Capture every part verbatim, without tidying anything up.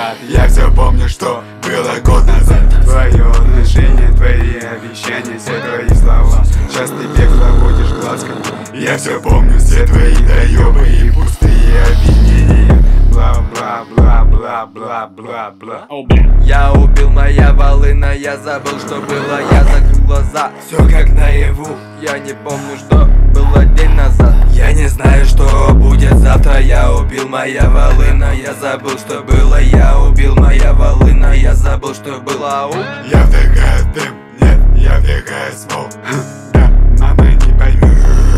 брат, я все помню, что было год назад. Твое отношение, твои обещания, все твои слова. Сейчас ты бегло водишь глазками. Я все помню, все твои доебы и пустые обвинения. Бла-бла-бла-бла-бла-бла-бла. Я убил, моя волына, я забыл, что было, я закрыл глаза. Все как наяву. Я не помню, что было день назад. Я не знаю, что будет завтра. Я убил, моя волына, я забыл, что было. Я убил, моя волына, я забыл, что было. Я вдыхаю дым, нет, я вдыхаю смог. Да, мама не поймет.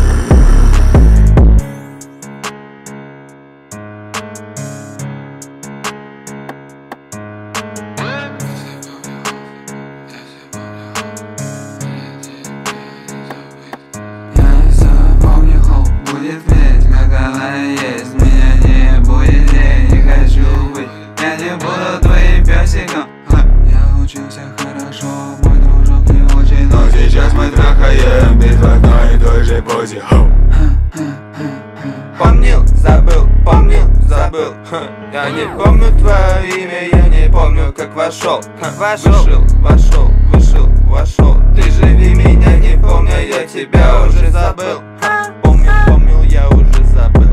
Будет ведь, как она есть. Меня не будет, я не хочу быть. Я не буду твоим песиком. Я учился хорошо, мой дружок не очень, но сейчас мы трахаем бит в одной и той же позе. Помнил, забыл, помнил, забыл. Я не помню твое имя, я не помню, как вошел. Вышел, вошел, вышел, вошел. Ты живи меня, не помню, я тебя уже забыл. Помнил, помнил, я уже забыл.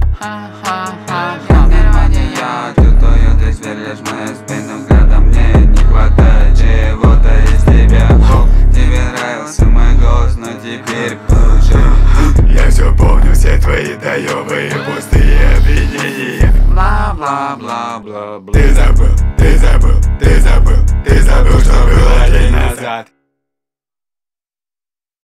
Я чувствую, ты сверлишь моей спину взглядом. Мне не хватает чего-то из тебя. Тебе нравился мой голос, но теперь получил. Я все помню, все твои доебы и пустые обвинения. Бла-бла-бла-бла-бла. Ты забыл, ты забыл, ты забыл, ты забыл, что было день